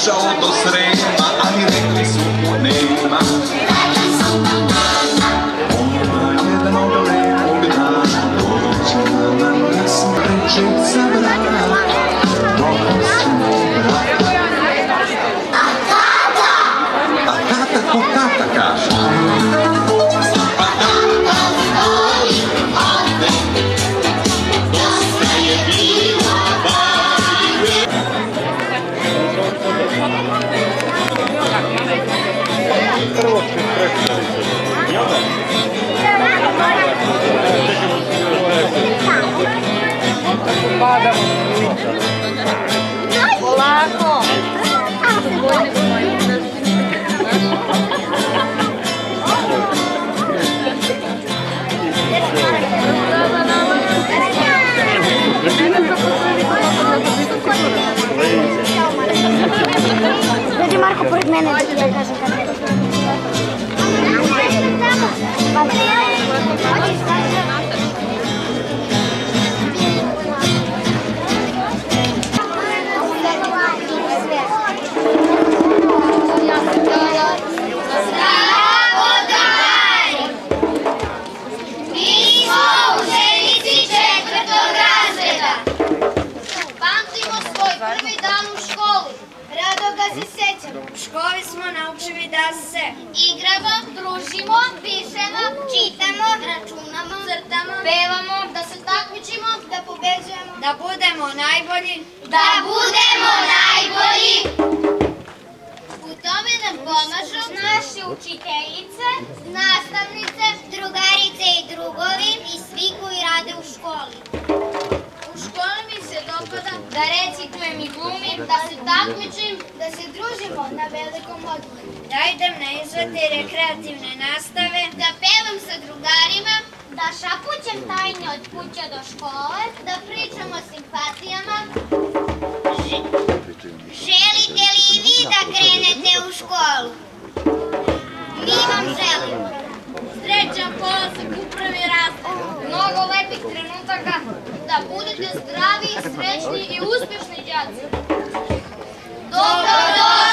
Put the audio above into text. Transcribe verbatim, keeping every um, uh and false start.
došao do Srema, ali rekli su mu nema. Onda jednog lepog dana dođe na nas rečica vrat. A tata? A tata ko tata kaže? Polako. Dođi Marko pored mene da ti ja kažem kada je. U školi smo naučili da se igramo, družimo, pišemo, čitamo, računamo, crtamo, pevamo, da se takmičimo, da pobeđujemo, da budemo najbolji, da budemo najbolji. U tome nam pomažu naše učiteljice, nastavnice, drugarice i drugovi i svi koji rade u školi. U školi mi se dopada da recitujem i glumim, da se takmičim, da se družimo na velikom odmoru, da idem na izlete rekreativne nastave, da pevam sa drugarima, da šapućem tajne od kuće do škole, da pričam o simpatijama. Želite li i vi da krenete u školu? Mi vam želimo. Srećan polazak u prvi razred, mnogo lepih trenutaka, da budete zdravi, srećni i uspješni đaci. Dobrodošli!